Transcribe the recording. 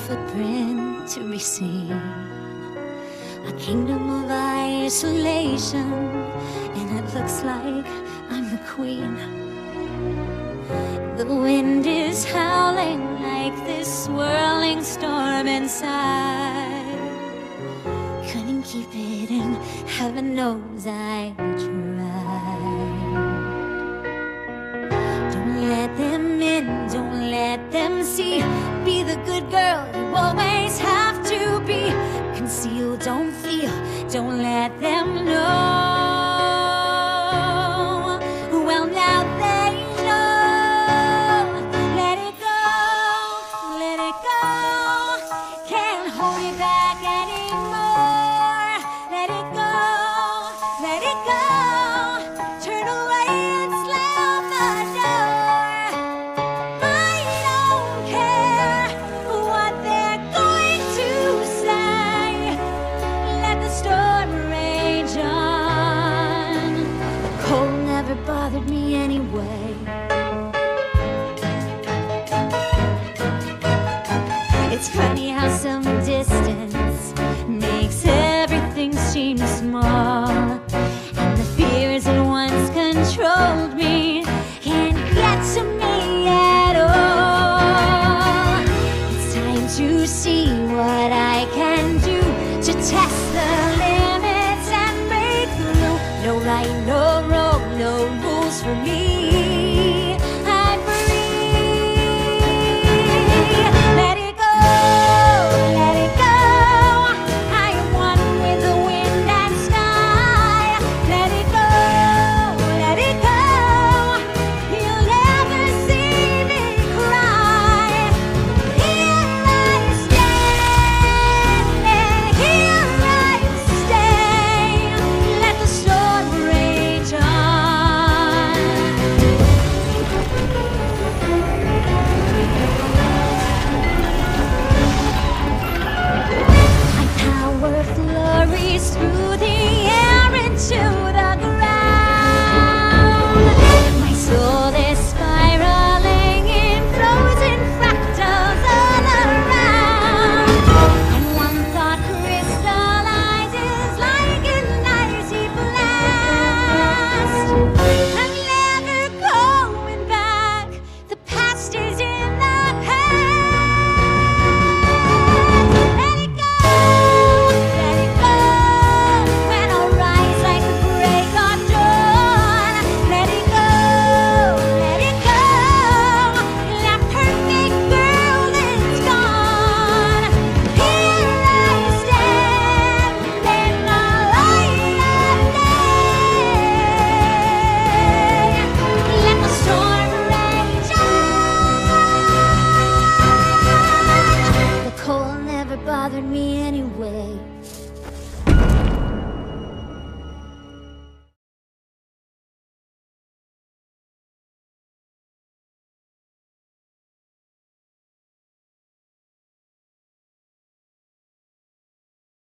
footprint to be seen. A kingdom of isolation, and it looks like I'm the queen. The wind is howling like this swirling storm inside. Couldn't keep it in, heaven knows I tried. Don't let them in, don't let them see. Be the good girl you always have to be. Conceal, don't feel, don't let them know. Well, now they know. Let it go, let it go. Can't hold it back anymore. Let it go, let it go. Turn away and slam the door. I don't care what they're going to say. Let the storm rage on. The cold never bothered me anyway. It's funny how some distance makes everything seem small, and the fears that once controlled me can't get to me at all. It's time to see what I can do to test the limits and break through. No right, no wrong, no rules for me. I'm free. Let it go, let it go. I am one with the wind and sky. Let it go, let it go. You'll never see me cry. Here I stand, and here I stay. Let the storm rage on. My power flurries through the air into the ground. My soul is spiraling in frozen fractals all around. And one thought crystallizes like an icy blast. I'm never going back. The past is in the past. Let it go, let it go. When I'll rise like the break of dawn. Let it go, let it go. That perfect girl is gone. Here I stand in the light of day. Let the storm rage on. The cold never bothered me anyway.